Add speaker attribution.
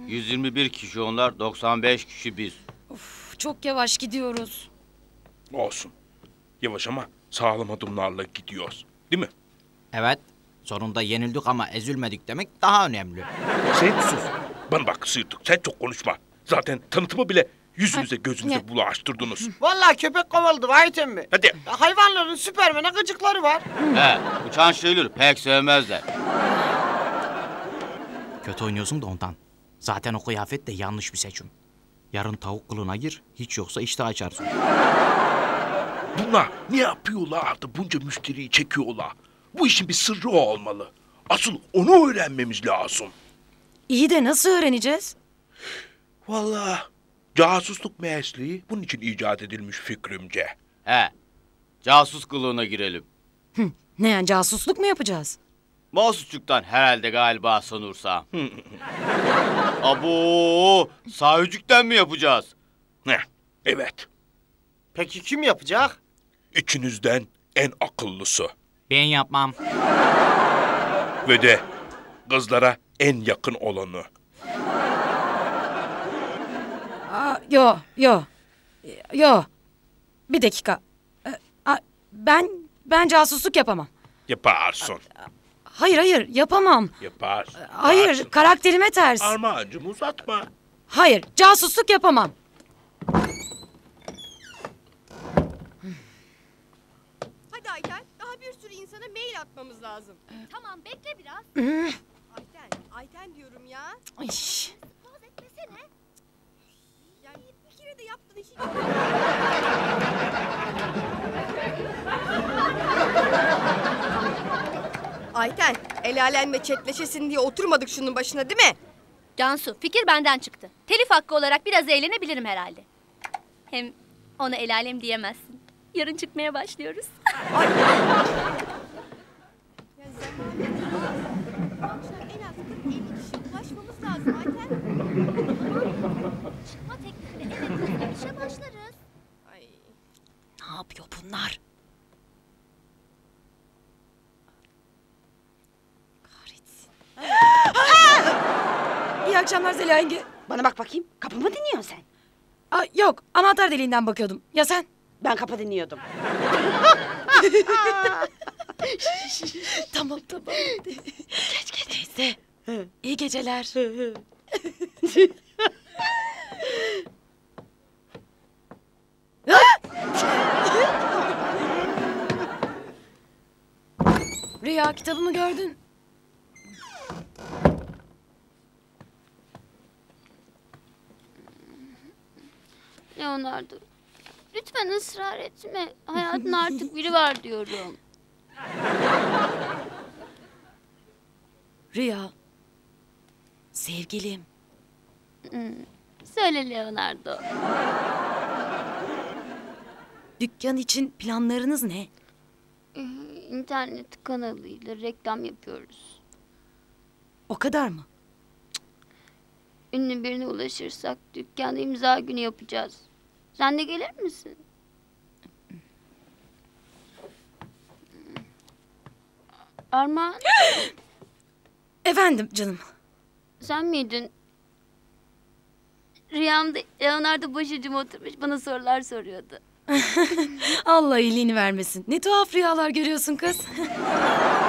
Speaker 1: 121 kişi onlar, 95 kişi biz.
Speaker 2: Of, çok yavaş gidiyoruz.
Speaker 3: Olsun. Yavaş ama sağlam adımlarla gidiyoruz. Değil mi?
Speaker 4: Evet. Sonunda yenildik ama ezilmedik demek daha önemli.
Speaker 3: Sen sus. Bana bak sıyırtık, sen çok konuşma. Zaten tanıtımı bile yüzünüze gözünüze bulaştırdınız.
Speaker 5: Vallahi köpek kovaladı Vahit emmi.
Speaker 3: Hadi.
Speaker 5: Hayvanların Süpermen'e gıcıkları var.
Speaker 1: He, uçan şeyleri pek sevmezler.
Speaker 4: Kötü oynuyorsun da ondan. Zaten o kıyafet de yanlış bir seçim. Yarın tavuk kılığına gir, hiç yoksa işte açarsın.
Speaker 3: Bunlar ne yapıyorlar da bunca müşteriyi çekiyorlar? Bu işin bir sırrı olmalı. Asıl onu öğrenmemiz lazım.
Speaker 2: İyi de nasıl öğreneceğiz?
Speaker 3: Vallahi casusluk mesleği bunun için icat edilmiş fikrimce.
Speaker 1: He, casus kılığına girelim.
Speaker 2: Ne yani, casusluk mu yapacağız?
Speaker 1: Mahsusçuktan herhalde galiba sanırsam. Abo, sahicikten mi yapacağız?
Speaker 3: Evet.
Speaker 5: Peki kim yapacak?
Speaker 3: İçinizden en akıllısı
Speaker 4: Ben yapmam.
Speaker 3: ve de kızlara en yakın olanı.
Speaker 2: Yo. Bir dakika. Ben casusluk yapamam.
Speaker 3: Yaparsın.
Speaker 2: Hayır, yapamam.
Speaker 3: Yaparsın.
Speaker 2: Hayır,
Speaker 3: yaparsın.
Speaker 2: karakterime ters.
Speaker 3: Armağancığım uzatma.
Speaker 2: Hayır, casusluk yapamam.
Speaker 6: Hadi Ayten, daha bir sürü insana mail atmamız lazım.
Speaker 7: Tamam, bekle biraz.
Speaker 6: Ayten diyorum ya.
Speaker 2: Ay.
Speaker 7: Boğaz etmesene.
Speaker 6: Yani bir kere de yaptın işi. Ayten, el alemle chatleşesin diye oturmadık şunun başına değil mi?
Speaker 7: Cansu, fikir benden çıktı. Telif hakkı olarak biraz eğlenebilirim herhalde. Hem ona el alem diyemezsin. Yarın çıkmaya başlıyoruz.
Speaker 6: Akşam en az 40-50 kişi ulaşmamız lazım Ayten.
Speaker 7: Çıkma teklifine evet, işe başlarız.
Speaker 6: Ay.
Speaker 2: Ne yapıyor bunlar? Kahretsin. İyi akşamlar Zeliha yenge.
Speaker 8: Bana bak bakayım. Kapı mı dinliyorsun sen?
Speaker 2: Yok, anahtar deliğinden bakıyordum. Ya sen?
Speaker 8: Ben kapı dinliyordum.
Speaker 2: Tamam. Geç. Neyse. İyi geceler. Rüya, kitabımı gördün.
Speaker 7: Leonardo, lütfen ısrar etme. Hayatında artık biri var diyorum.
Speaker 2: Rüya. Sevgilim.
Speaker 7: Söyle Leonardo.
Speaker 2: Dükkan için planlarınız ne?
Speaker 7: İnternet kanalıyla reklam yapıyoruz.
Speaker 2: O kadar mı?
Speaker 7: Ünlü birine ulaşırsak dükkanda imza günü yapacağız. Sen de gelir misin? Armağan,
Speaker 2: Efendim canım.
Speaker 7: sen miydin? Rüyamda Leonardo başucuma oturmuş bana sorular soruyordu.
Speaker 2: Allah iyiliğini vermesin. Ne tuhaf rüyalar görüyorsun kız.